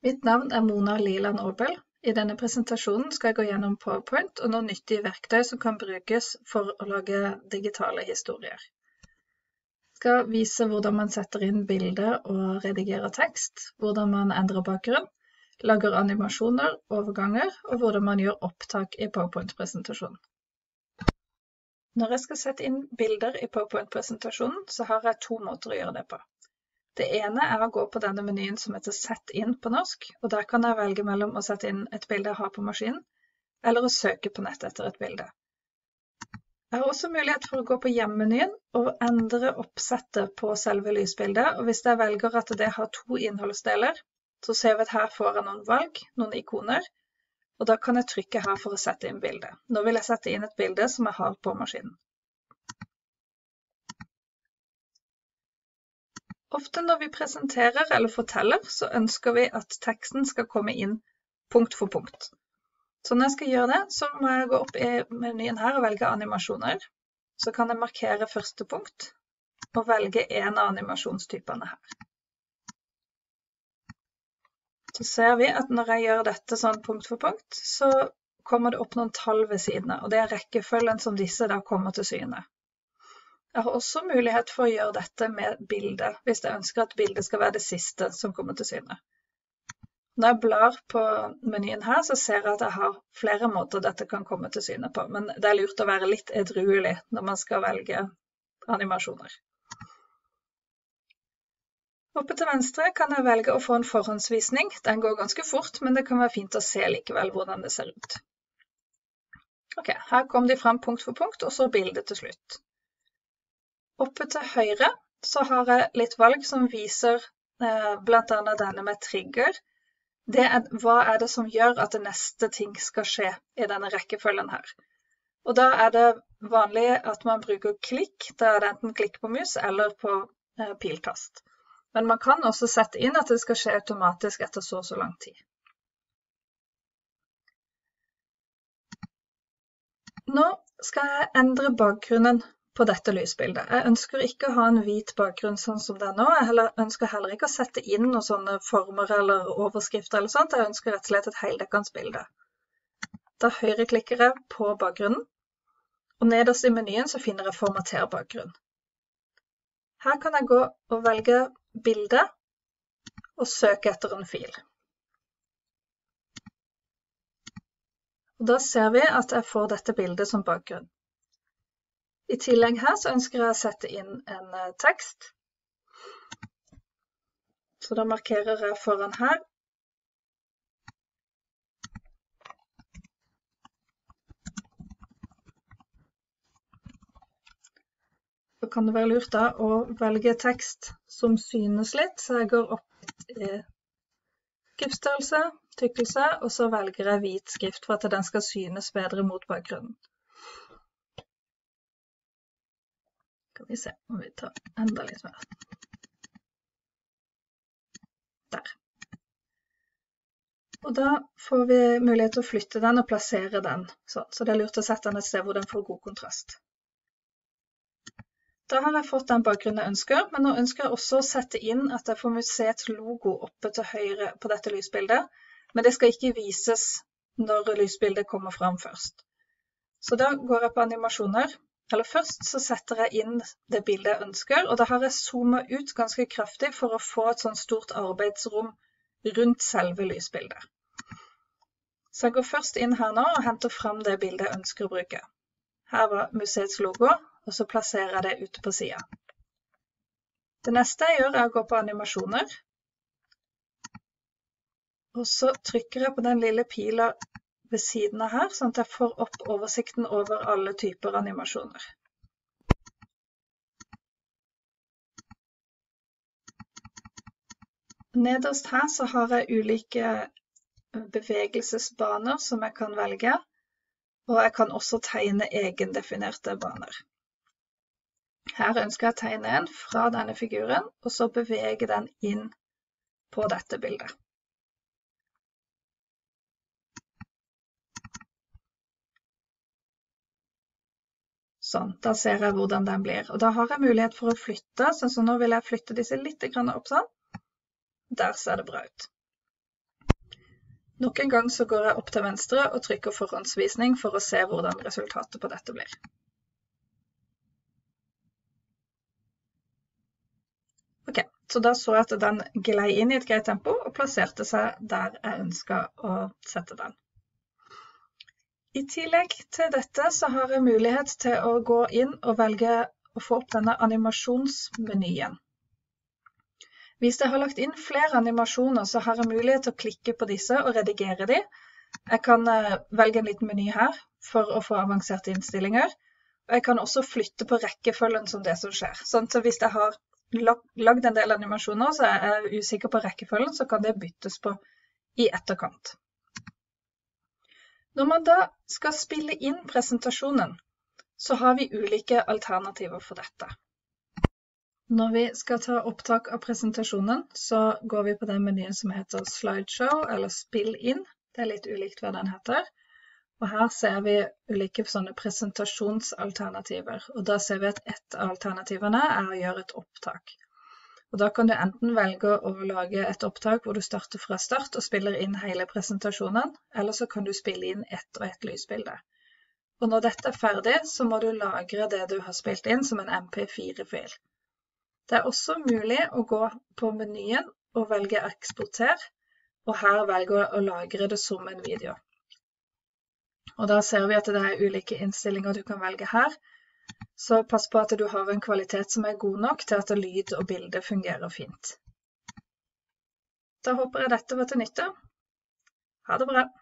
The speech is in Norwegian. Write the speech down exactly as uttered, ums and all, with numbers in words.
Mitt navn er Mona Liland Aabel. I denne presentasjonen skal jeg gå gjennom PowerPoint og noen nyttige verktøy som kan brukes for å lage digitale historier. Jeg skal vise hvordan man setter inn bilder og redigerer tekst, hvordan man endrer bakgrunn, lager animasjoner, overganger, og hvordan man gjør opptak i PowerPoint-presentasjonen. Når jeg skal sette inn bilder i PowerPoint-presentasjonen, så har jeg to måter å gjøre det på. Det ene er å gå på denne menyen som heter Sett inn på norsk, og der kan jeg velge mellom å sette inn et bilde jeg har på maskinen, eller å søke på nett etter et bilde. Jeg har også mulighet for å gå på hjemmenyen og endre oppsettet på selve lysbildet, og hvis jeg velger at det har to innholdsdeler, så ser vi at her får jeg noen valg, noen ikoner, og da kan jeg trykke her for å sette inn bildet. Nå vil jeg sette inn et bilde som jeg har på maskinen. Ofte når vi presenterer eller forteller, så ønsker vi at teksten skal komme inn punkt for punkt. Så når jeg skal gjøre det, så må jeg gå opp i menyen her og velge animasjoner. Så kan jeg markere første punkt og velge en av animasjonstypene her. Så ser vi at når jeg gjør dette sånn punkt for punkt, så kommer det opp noen tall ved siden av, og det er rekkefølgen som disse da kommer til syne. Jeg har også mulighet for å gjøre dette med bilde, hvis jeg ønsker at bildet skal være det siste som kommer til syne. Når jeg blar på menyen her, så ser jeg at jeg har flere måter dette kan komme til syne på, men det er lurt å være litt edruelig når man skal velge animasjoner. Oppe til venstre kan jeg velge å få en forhåndsvisning. Den går ganske fort, men det kan være fint å se likevel hvordan det ser ut. Ok, her kom de frem punkt for punkt, og så bildet til slutt. Oppe til høyre så har jeg litt valg som viser eh, blant annet denne med trigger. Det er, hva er det som gjør at det neste ting skal skje i denne rekkefølgen her? Og da er det vanlig at man bruker klikk, da er det enten klikk på mus eller på eh, piltast. Men man kan også sette inn at det skal skje automatisk etter så og så lang tid. Nå skal jeg endre bakgrunnen på dette lysbildet. Jeg ønsker ikke å ha en hvit bakgrunn sånn som det er nå. Jeg heller, ønsker heller ikke å sette inn noen sånne former eller overskrifter eller sånt. Jeg ønsker rett og slett et heldekkende bilde. Da høyreklikker jeg på bakgrunnen, og nederst i menyen så finner jeg formater bakgrunn. Her kan jeg gå og velge bilde og søke etter en fil. Og da ser vi at jeg får dette bildet som bakgrunn. I tillegg her så ønsker jeg å sette inn en uh, tekst. Så da markerer jeg foran her. Så kan det være lurt da å velge tekst som synes litt. Så jeg går opp i skriftstørrelse, tykkelse, og så velger jeg hvit skrift for at den skal synes bedre mot bakgrunnen. Skal vi se om vi tar enda litt mer. Der. Og da får vi mulighet til å flytte den og plassere den. Så, så det er lurt å sette den et sted hvor den får god kontrast. Da har jeg fått den bakgrunnen jeg ønsker, men nå ønsker jeg også å sette inn at jeg får museets logo oppe til høyre på dette lysbildet. Men det skal ikke vises når lysbildet kommer frem først. Så da går jeg på animasjoner. Eller først så setter jeg inn det bildet jeg ønsker, og da har jeg zoomet ut ganske kraftig for å få et sånn stort arbeidsrom rundt selve lysbildet. Så jeg går først inn her nå og henter frem det bildet jeg ønsker å bruke. Her var museets logo, og så plasserer jeg det ute på siden. Det neste jeg gjør er å gå på animasjoner. Og så trykker jeg på den lille pila ved siden av her, sånn at jeg får opp oversikten over alle typer animasjoner. Nederst her så har jeg ulike bevegelsesbaner som jeg kan velge, og jeg kan også tegne egendefinerte baner. Her ønsker jeg å tegne en fra denne figuren, og så bevege den inn på dette bildet. Sånn, da ser jeg hvordan den blir. Og da har jeg mulighet for å flytte, så nå vil jeg flytte disse litt opp sånn. Der ser det bra ut. Nok en gang så går jeg opp til venstre og trykker forhåndsvisning for å se hvordan resultatet på dette blir. Ok, så da så jeg at den glei inn i et greit tempo og plasserte seg der jeg ønsket å sette den. I tillegg til dette så har jeg mulighet til å gå inn og velge å få opp denne animasjonsmenyen. Hvis jeg har lagt inn flere animasjoner, så har jeg mulighet til å klikke på disse og redigere de. Jeg kan velge en liten meny her for å få avanserte innstillinger. Og jeg kan også flytte på rekkefølgen som det som skjer. Sånn at hvis jeg har lagd en del animasjoner, så er jeg usikker på rekkefølgen, så kan det byttes på i etterkant. Når man da skal spille inn presentasjonen, så har vi ulike alternativer for dette. Når vi skal ta opptak av presentasjonen, så går vi på den menyen som heter Slideshow, eller Spill inn. Det er litt ulikt hva den heter. Og her ser vi ulike sånne presentasjonsalternativer. Og da ser vi at ett av alternativene er å gjøre et opptak. Og da kan du enten velge å lage et opptak hvor du starter fra start og spiller inn hele presentasjonen, eller så kan du spille inn ett og ett lysbilde. Og når dette er ferdig, så må du lagre det du har spilt inn som en M P fire-fil. Det er også mulig å gå på menyen og velge eksporter, og her velge å lagre det som en video. Og da ser vi at det er ulike innstillinger du kan velge her, så pass på at du har en kvalitet som er god nok til at lyd og bilde fungerer fint. Da håper jeg dette var til nytte. Ha det bra!